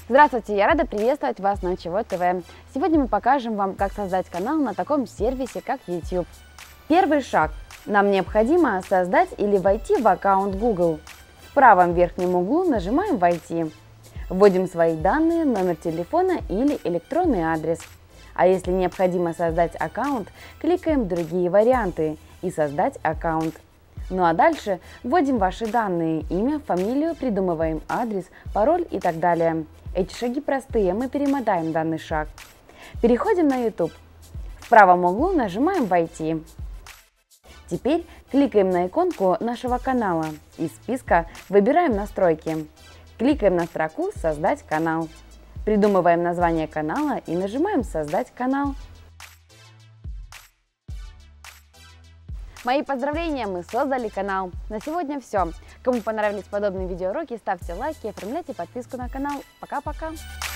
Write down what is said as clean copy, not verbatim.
Здравствуйте, я рада приветствовать вас на ЧВ ТВ. Сегодня мы покажем вам, как создать канал на таком сервисе, как YouTube. Первый шаг. Нам необходимо создать или войти в аккаунт Google. В правом верхнем углу нажимаем «Войти». Вводим свои данные, номер телефона или электронный адрес. А если необходимо создать аккаунт, кликаем «Другие варианты» и «Создать аккаунт». Ну а дальше вводим ваши данные, имя, фамилию, придумываем адрес, пароль и так далее. Эти шаги простые, мы перемотаем данный шаг. Переходим на YouTube. В правом углу нажимаем «Войти». Теперь кликаем на иконку нашего канала. Из списка выбираем «Настройки». Кликаем на строку «Создать канал». Придумываем название канала и нажимаем «Создать канал». Мои поздравления, мы создали канал. На сегодня все. Кому понравились подобные видеоуроки, ставьте лайки и оформляйте подписку на канал. Пока-пока!